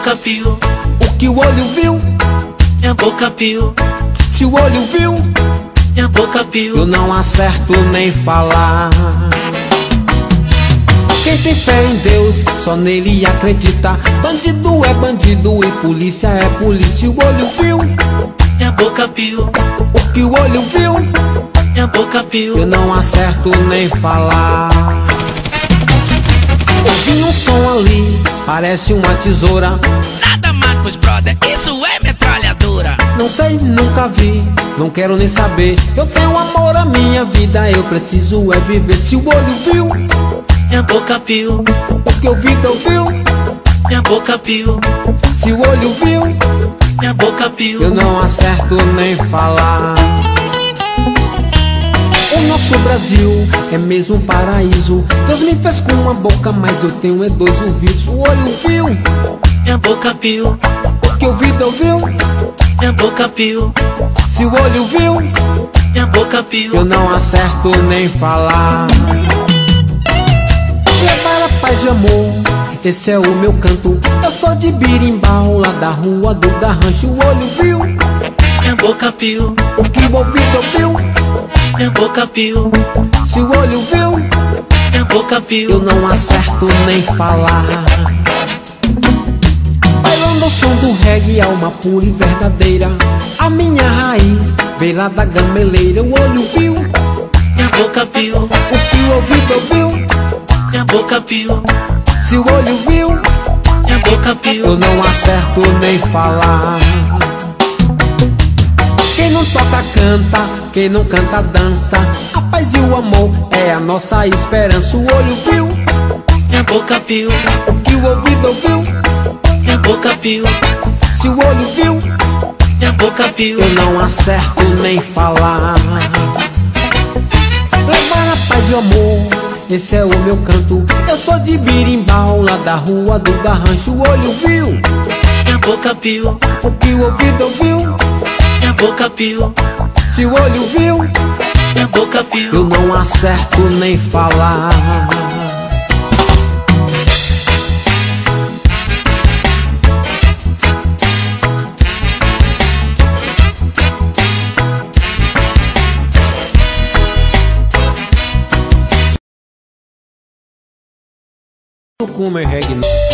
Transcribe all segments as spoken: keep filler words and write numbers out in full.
boca piu. O que o olho viu, Minha boca piu. se o olho viu, Minha boca piu. eu não acerto nem falar. Quem tem fé em Deus, só nele acredita. Bandido é bandido e polícia é polícia. O olho viu, Minha boca piu. o que o olho viu, Minha boca piu. eu não acerto nem falar. Ouvi um som ali, parece uma tesoura. Nada, Marcos Brother, isso é metralhadora. Não sei, nunca vi, não quero nem saber. Eu tenho amor à minha vida, eu preciso é viver. Se o olho viu, Minha boca piu. o que o ouvido ouviu, Minha boca piu. se o olho viu, Minha boca piu. eu não acerto nem falar. O nosso Brasil é mesmo um paraíso. Deus me fez com uma boca, mas eu tenho é dois ouvidos. O olho viu, Minha boca piu. o que o ouvido ouviu, Minha boca piu. se o olho viu, Minha boca piu. eu não acerto nem falar. Levar a paz e amor, esse é o meu canto. Eu sou de Birimbau, lá da rua do Garrancho. O olho viu, Minha boca piu. o que o ouvido ouviu, Minha boca piu. se o olho viu, Minha boca piu. eu não acerto nem falar. Bailando o som do reggae, alma pura e verdadeira. A minha raiz veio lá da gameleira. O olho viu, Minha boca piu. o que o ouvido ouviu, Minha boca piu. se o olho viu, Minha boca eu piu. não acerto nem falar. Quem não toca canta, quem não canta dança. A paz e o amor é a nossa esperança. O olho viu, Minha boca piu. o que o ouvido ouviu, Minha boca piu. se o olho viu, Minha boca piu. eu não acerto nem falar. Levar a paz e o amor, esse é o meu canto. Eu sou de Birimbau, lá da rua do Garrancho. O olho viu, Minha boca piu. o que o ouvido ouviu, Minha boca piu. se o olho viu, Minha boca piu. eu não acerto nem falar. Como é reggae.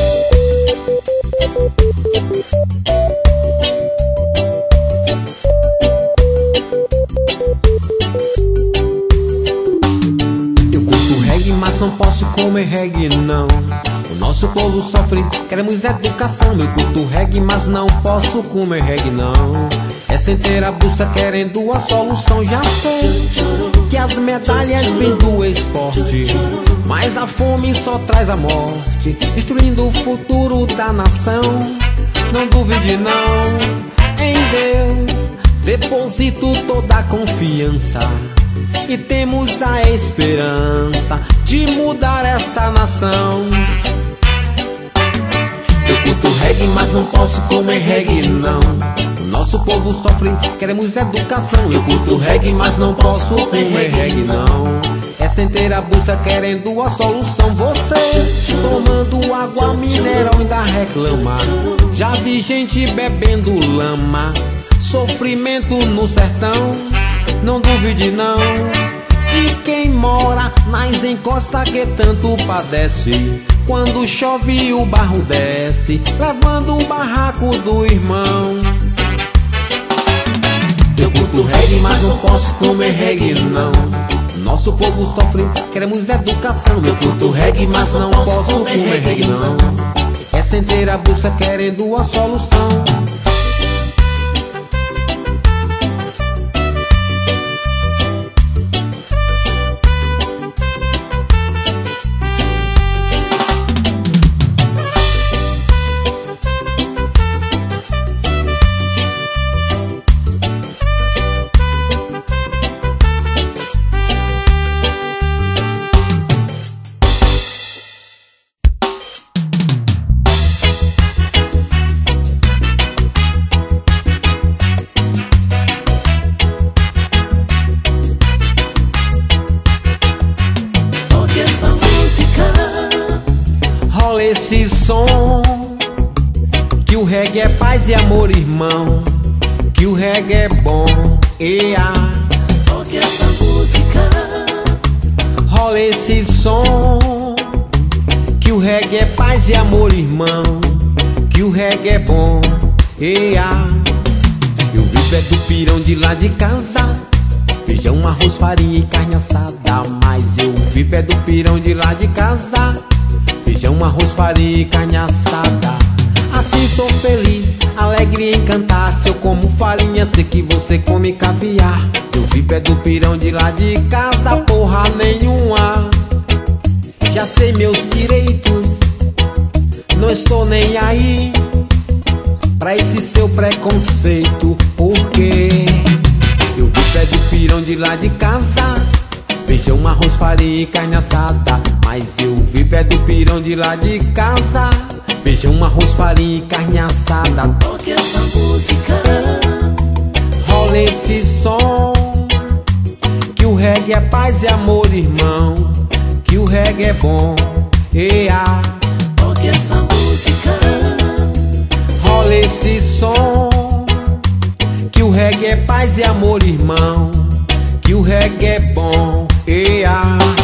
Eu curto reggae, mas não posso comer reggae não. O nosso povo sofre, queremos educação. Eu curto reggae, mas não posso comer reggae não. É sem ter a bucha querendo a solução. Já sei que as medalhas vêm do esporte, mas a fome só traz a morte, destruindo o futuro da nação. Não duvide não, em Deus deposito toda a confiança, e temos a esperança de mudar essa nação. Eu curto reggae, mas não posso comer reggae não. O nosso povo sofre, queremos educação. Eu curto reggae, mas não posso comer reggae não. É sem ter a bucha querendo a solução. Você tomando água mineral ainda reclama. Já vi gente bebendo lama. Sofrimento no sertão, não duvide não, de quem mora nas encostas que tanto padece. Quando chove o barro desce, levando o barraco do irmão. Eu curto reggae, mas não posso comer reggae não. Nosso povo sofre, queremos educação. Eu curto reggae, mas não posso comer reggae não. É sem ter a bucha querendo a solução. Que o reggae é paz e amor, irmão. Que o reggae é bom, ea. Toque essa música, rola esse som. Que o reggae é paz e amor, irmão. Que o reggae é bom, ea. Eu vivo é do pirão de lá de casa. Feijão, arroz, farinha e carne assada. Mas eu vivo é do pirão de lá de casa. Feijão, arroz, farinha e carne assada. Assim sou feliz, alegre em cantar. Se eu como farinha, sei que você come caviar. Se eu vivo é do pirão de lá de casa, porra nenhuma. Já sei meus direitos, não estou nem aí pra esse seu preconceito. Porque eu vivo é do pirão de lá de casa. Feijão, arroz, farinha e carne assada. Mas eu vivo é do pirão de lá de casa. Feijão, arroz, farinha e carne assada. toque essa música, rola esse som. Que o reggae é paz e amor, irmão. Que o reggae é bom, ea. toque essa música, Rola esse som. Que o reggae é paz e amor, irmão. Que o reggae é bom, ea.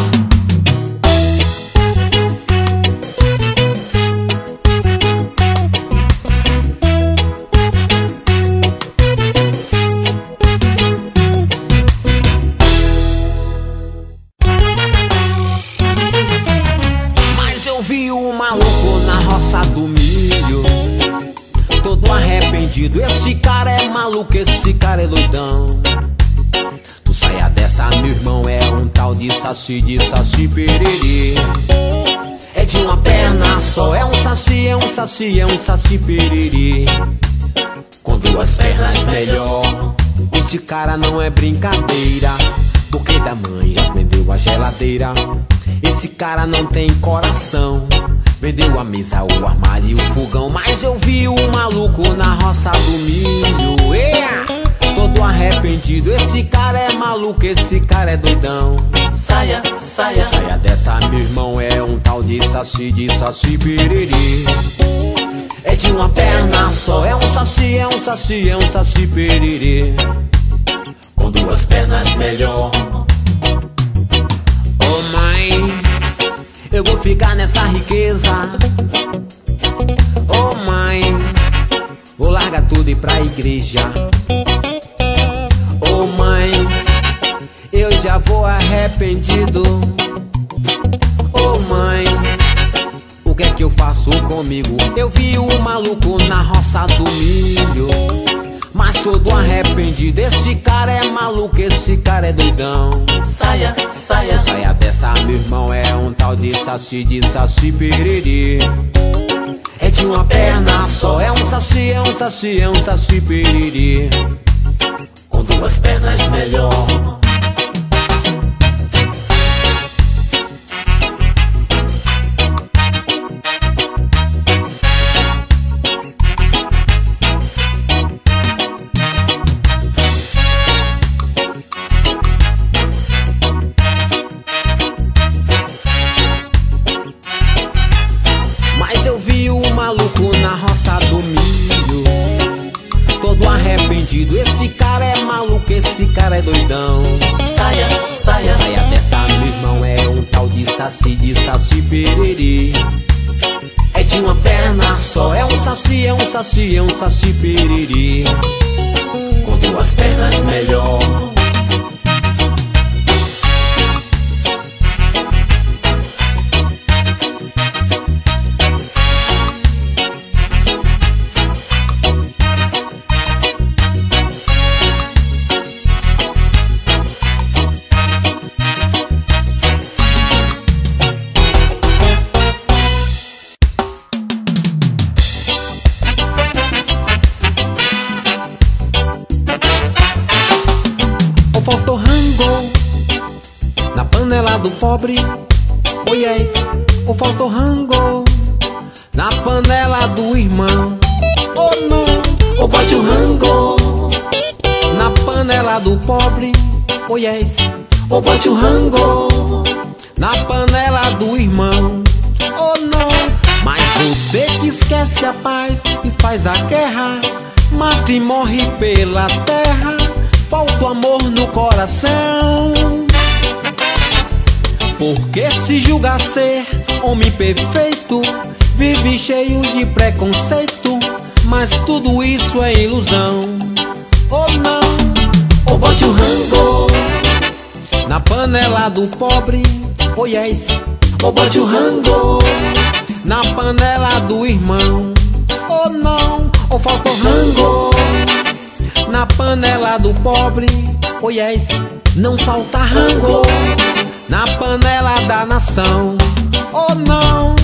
Mas eu vi o maluco na roça do milho, todo arrependido. Esse cara é maluco, esse cara é doidão. Tu saia dessa, meu irmão, é um tal de saci, de saci pererê. É de uma perna só, é um saci, é um saci, é um saci pererê. Com duas pernas melhor. Esse cara não é brincadeira, porque da mãe já vendeu a geladeira. Esse cara não tem coração, vendeu a mesa, o armário e o fogão. Mas eu vi o maluco na roça do milho, ea, todo arrependido. Esse cara é maluco, esse cara é doidão. saia, saia, Saia dessa, meu irmão, é um tal de saci, de saci pererê. É de uma perna só, é um saci, é um saci, é um saci pererê. com duas pernas melhor. Oh mãe, eu vou ficar nessa riqueza. Oh mãe, vou largar tudo e ir pra igreja. Oh mãe, eu já vou arrependido. Oh mãe, o que é que eu faço comigo? Eu vi o maluco na roça do milho, mas todo arrependido. Esse cara é maluco, esse cara é doidão. Saia, saia, Saia dessa, meu irmão, é um tal de saci, de saci pererê. É de uma perna só, é um saci, é um saci, é um saci pererê. com duas pernas melhor. Mas eu vi o maluco na roça do milho, todo arrependido. Esse cara é maluco, esse cara é doidão. Saia, saia, Saia dessa, meu irmão, é um tal de saci, de saci pererê. É de uma perna só, é um saci, é um saci, é um saci pererê. com duas pernas melhor. Faltou rango na panela do pobre, oh yes. Ou faltou rango na panela do irmão, oh não. Ou bote o rango Na panela do pobre, oh yes. ou bote o rango Na panela do irmão, oh não. Mas você que esquece a paz e faz a guerra, mata e morre pela terra, falta o amor no coração. Porque se julga ser homem perfeito, vive cheio de preconceito, mas tudo isso é ilusão. Ou não, ou bote o rango na panela do pobre, oh yes. Ou bote o rango na panela do irmão, ou não, ou falta o rango na panela do pobre, oh yes. Não falta rango na panela da nação, oh não.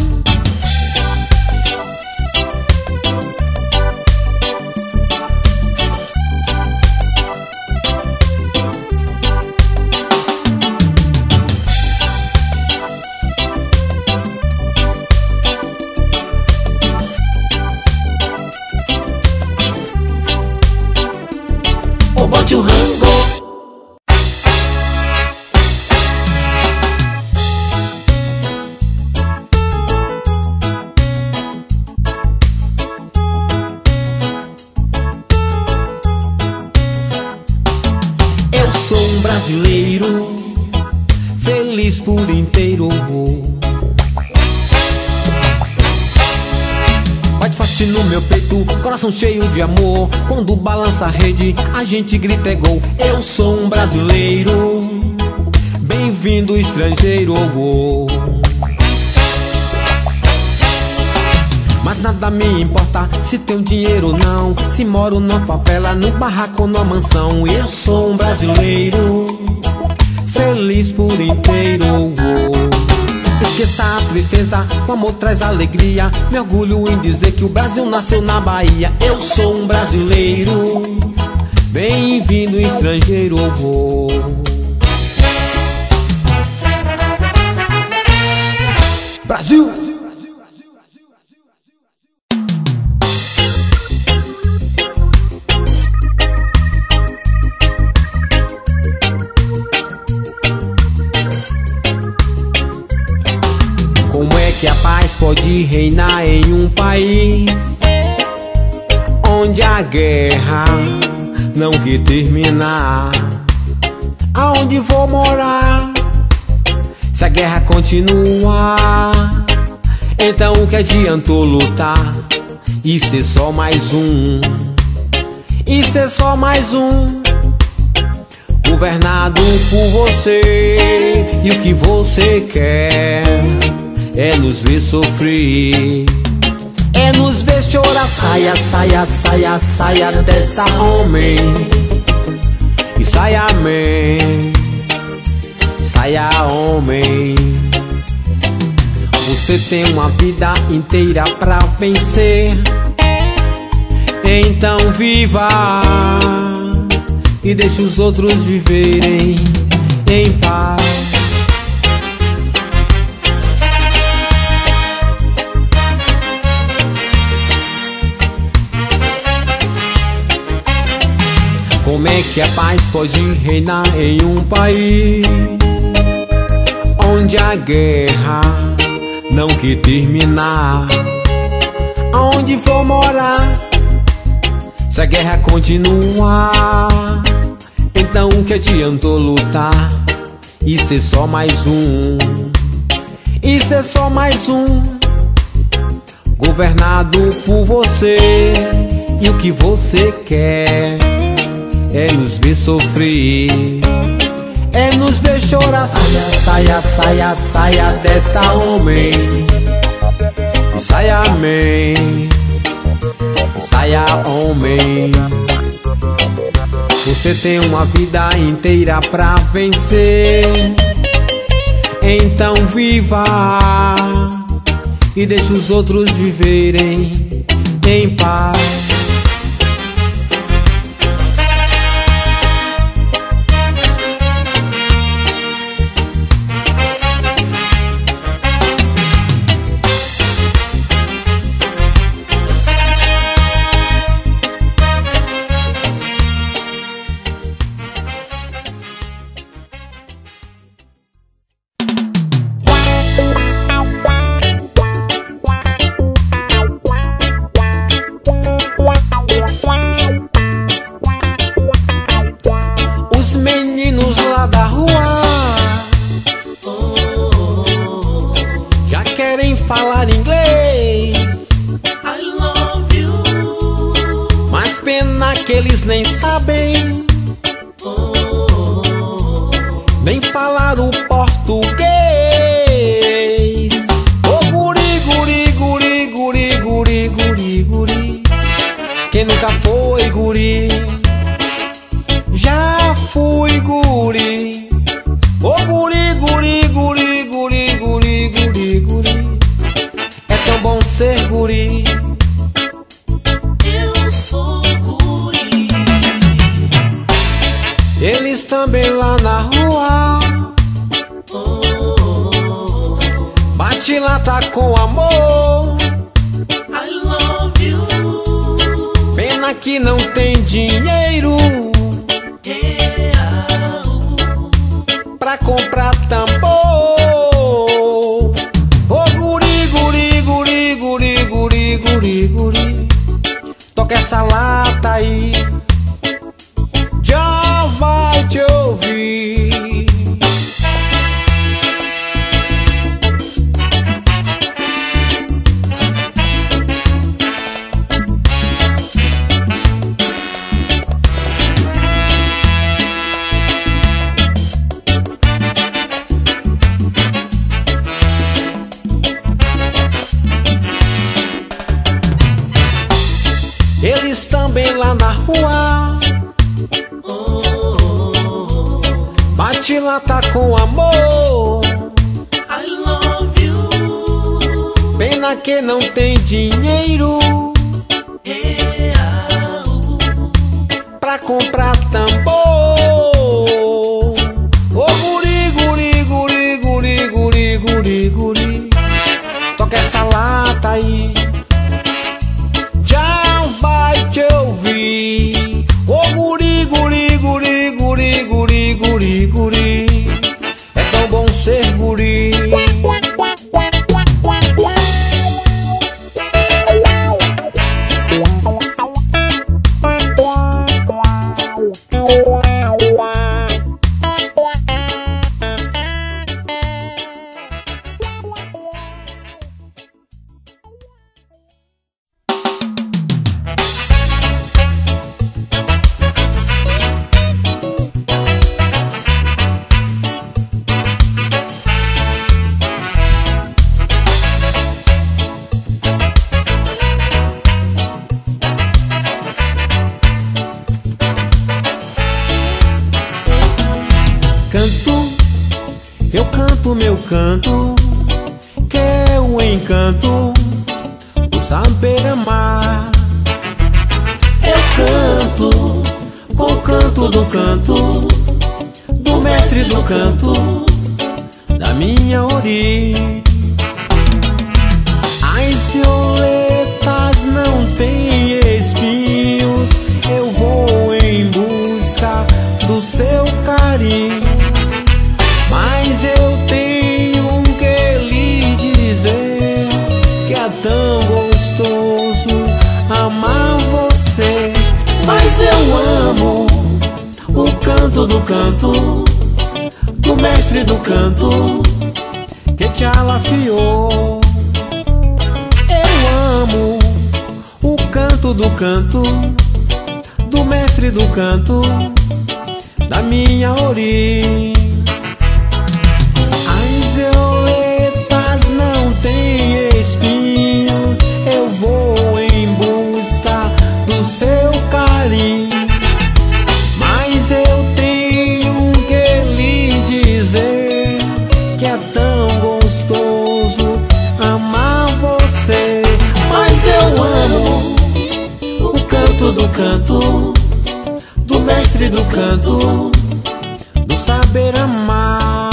Ou bote o rango Eu sou um brasileiro feliz por inteiro. Bate forte no meu peito, coração cheio de amor. Quando balança a rede, a gente grita é gol. Eu sou um brasileiro, bem-vindo estrangeiro. Mas nada me importa se tenho dinheiro ou não, se moro na favela, no barraco ou na mansão. Eu sou um brasileiro feliz por inteiro. Esqueça a tristeza, o amor traz alegria. Me orgulho em dizer que o Brasil nasceu na Bahia. Eu sou um brasileiro, bem-vindo estrangeiro. Brasil! Como é que a paz pode reinar em um país onde a guerra não quer terminar? Aonde vou morar se a guerra continuar? Então o que adiantou lutar e ser só mais um? E ser só mais um, governado por você. E o que você quer é nos ver sofrer, é nos ver chorar. Saia, saia, saia, saia dessa homem, e saia, amém, saia, homem. Você tem uma vida inteira pra vencer, então viva e deixe os outros viverem em paz. Como é que a paz pode reinar em um país onde a guerra não quer terminar? Aonde vou morar se a guerra continuar? Então o que adiantou lutar e ser só mais um? E ser só mais um, governado por você. E o que você quer é nos ver sofrer, é nos ver chorar. Saia, saia, saia, saia dessa homem, e saia, amém, e saia, homem. Você tem uma vida inteira pra vencer, então viva e deixe os outros viverem em paz. Mas pena que eles nem sabem nem falar o português. Ô guri, guri, guri, guri, guri, guri, guri. Quem nunca foi guri, já fui guri. Ô guri, guri, guri, guri, guri, guri, guri. É tão bom ser guri. Eu sou guri. Eles também lá na rua bate lata com amor. I love you. Pena que não tem dinheiro Yeah. pra comprar tambor. Ô guri, guri, guri, guri, guri, guri, guri. Toca essa lata aí, já vai te ouvir. Eles também lá na rua bate lata com amor. I love you. Pena que não tem dinheiro Yeah. pra comprar tambor. Ô guri, guri, guri, guri, guri, guri, guri. Toca essa lata aí, já vai te ouvir. Ô guri, guri, guri, guri, guri, guri, guri. É tão bom ser guri. Eu canto meu canto, que é o encanto do saber amar. Eu canto com o canto do canto Do mestre do canto, da minha origem. As violetas não têm espinhos. Eu vou em busca do seu carinho. Mas eu tenho que lhe dizer que é tão gostoso amar você. Mas eu amo O canto do canto, do mestre do canto, que te alafiou. Eu amo o canto do canto, do mestre do canto, da minha origem. As violetas não têm espinhos. Eu vou em busca do seu carinho. Mas eu tenho que lhe dizer que é tão gostoso amar você. Mas eu amo O canto do canto, do mestre do canto, do saber amar.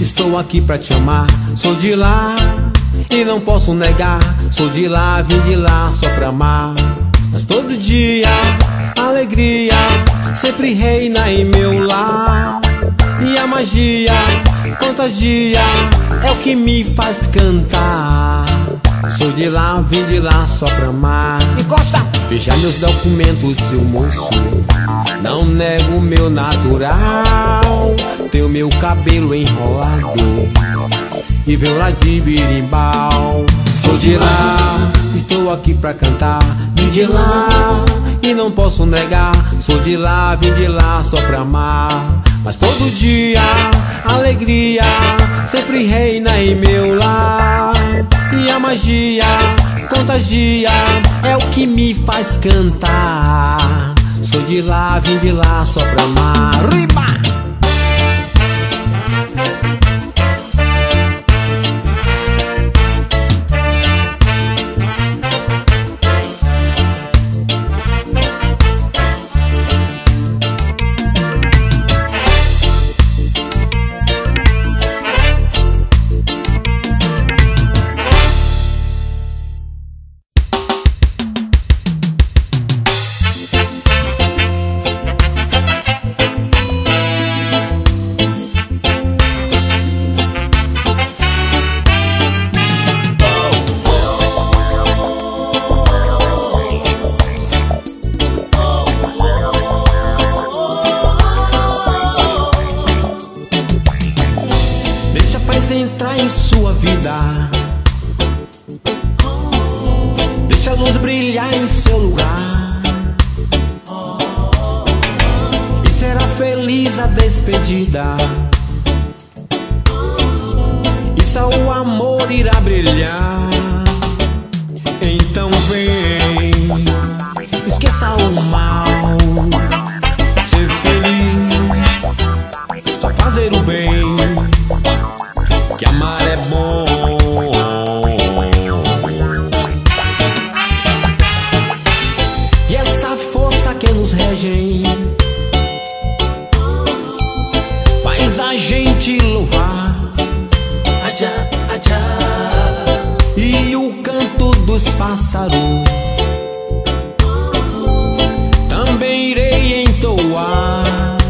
Estou aqui pra te amar, sou de lá e não posso negar. Sou de lá, vim de lá só pra amar. Mas todo dia, alegria sempre reina em meu lar. E a magia contagia, é o que me faz cantar. Sou de lá, vim de lá só pra amar. Encosta! Veja meus documentos, seu moço, não nego meu natural. Tenho meu cabelo enrolado e venho lá de birimbau. Sou de lá, estou aqui pra cantar. Vim de lá e não posso negar. Sou de lá, vim de lá só pra amar. Mas todo dia, alegria sempre reina em meu lar. E a magia contagia, é o que me faz cantar. Sou de lá, vim de lá só pra amar. Riba! Entrar em sua vida, deixa a luz brilhar em seu lugar, e será feliz a despedida, e só o amor irá brilhar. Então vem, esqueça o mal, ser feliz, só fazer o bem, que amar é bom. E essa força que nos rege faz a gente louvar Ajá, ajá. e o canto dos pássaros também irei entoar.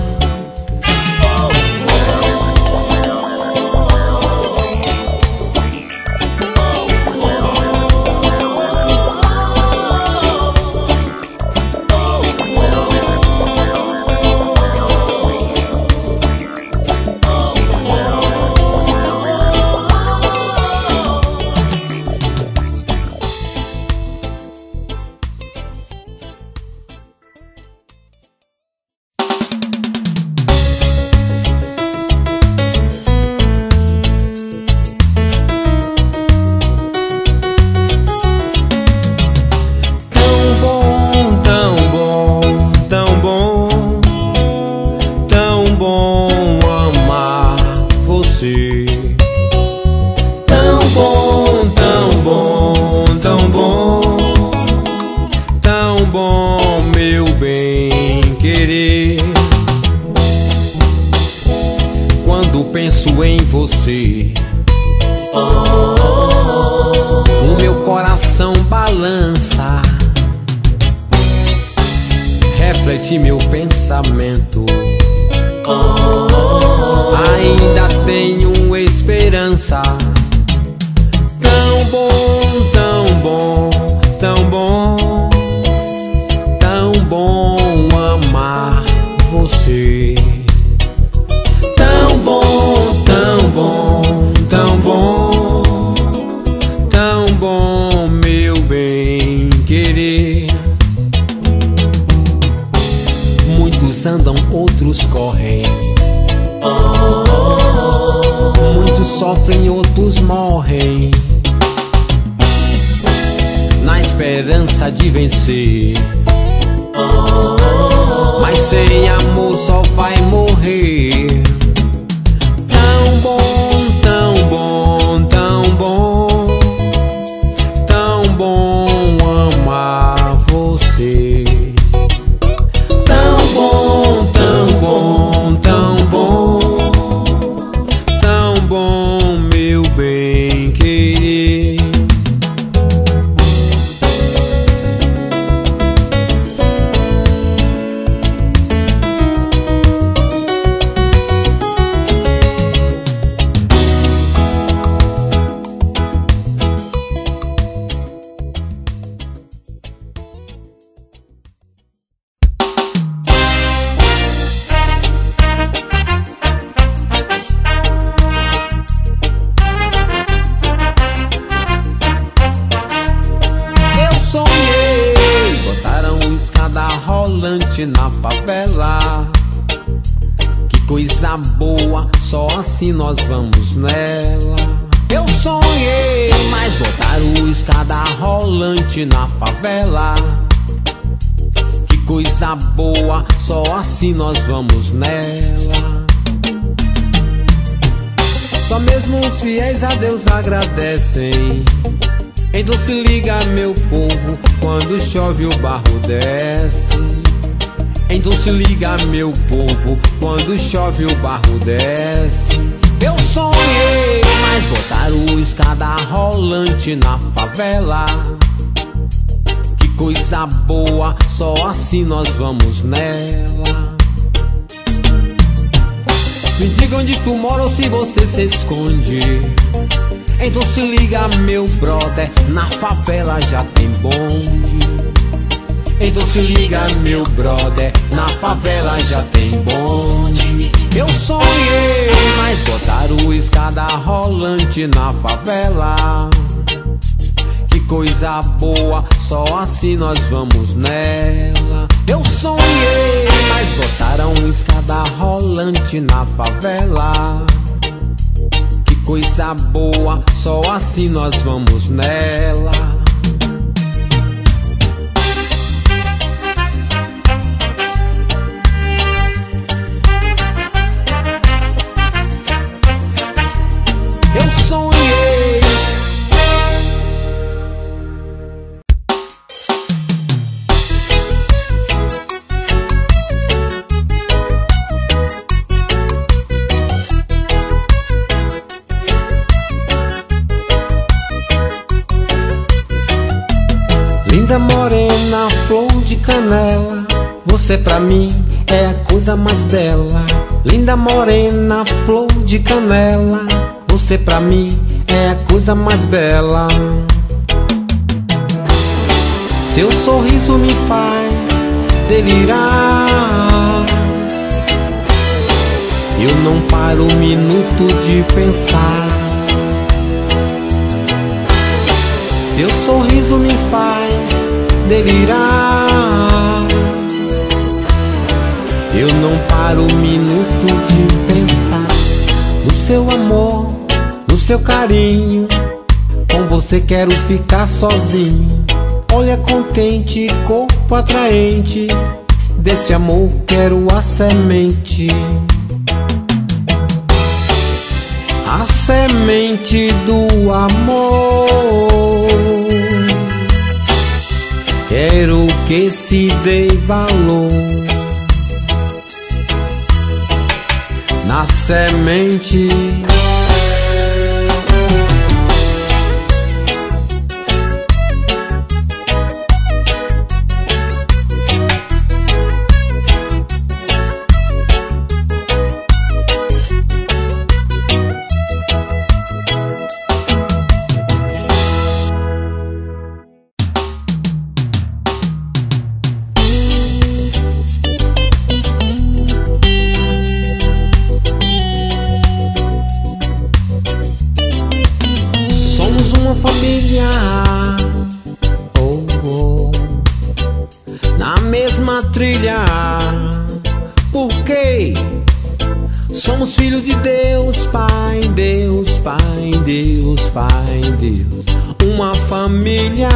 Penso em você, o meu coração balança, reflete meu pensamento. Ainda tenho esperança. Tão bom, tão bom, tão bom, tão bom amar você. Tão bom, tão bom, tão bom, tão bom, meu bem querer. Muitos andam, outros correm, muitos sofrem, outros morrem, na esperança de vencer. Mas sem amor só vai morrer. Tão bom, tão bom, tão bom, tão bom amar você. Tão bom, tão bom, tão bom, tão bom. rolante na favela. Que coisa boa, só assim nós vamos nela. Eu sonhei mais botar o escada rolante na favela. Que coisa boa, só assim nós vamos nela. Só mesmo os fiéis a Deus agradecem. Então se liga, meu povo, quando chove o barro desce. Então se liga, meu povo, quando chove o barro desce. Eu sonhei mais botar o escada rolante na favela. Que coisa boa, só assim nós vamos nela. Me diga onde tu mora ou se você se esconde. Então se liga, meu brother, na favela já tem bonde. Então se liga, meu brother, na favela já tem bonde. Eu sonhei mais botar o escada rolante na favela. Que coisa boa, só assim nós vamos nela. Eu sonhei mais botar um escada rolante na favela. Que coisa boa, só assim nós vamos nela. Eu sonhei. Linda morena, flor de canela, você pra mim é a coisa mais bela. Linda morena, flor de canela, você pra mim é a coisa mais bela. Seu sorriso me faz delirar. Eu não paro um minuto de pensar. Seu sorriso me faz delirar. Eu não paro um minuto de pensar. No seu amor, no seu carinho, com você quero ficar sozinho. Olha contente, corpo atraente, desse amor quero a semente. A semente do amor. Quero que se dê valor na semente. Uma família, oh, oh, na mesma trilha, porque somos filhos de Deus, Pai, Deus, Pai, Deus, Pai, Deus, uma família.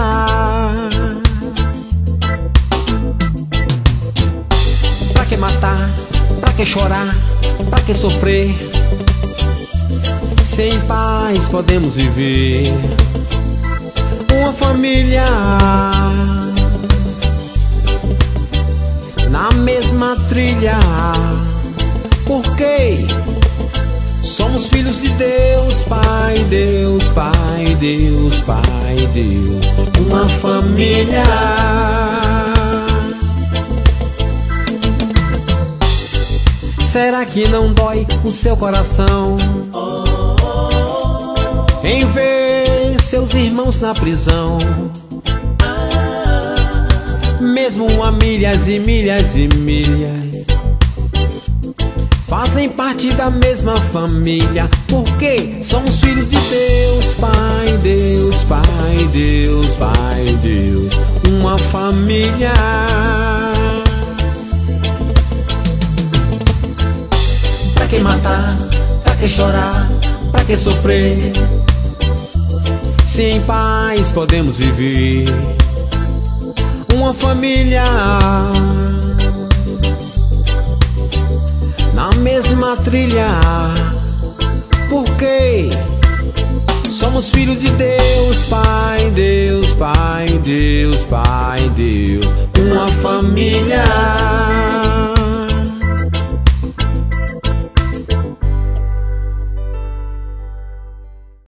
Pra que matar, pra que chorar, pra que sofrer? Sem paz podemos viver. Uma família na mesma trilha, porque somos filhos de Deus, Pai, Deus, Pai, Deus, Pai, Deus, uma família. Será que não dói o seu coração em ver seus irmãos na prisão? Mesmo a milhas e milhas e milhas, fazem parte da mesma família, porque somos filhos de Deus, Pai, Deus, Pai, Deus, Pai, Deus, uma família. que matar? Pra que chorar? Pra que sofrer? Se em paz podemos viver uma família na mesma trilha. Porque somos filhos de Deus, Pai, Deus, Pai, Deus, Pai, Deus, uma família.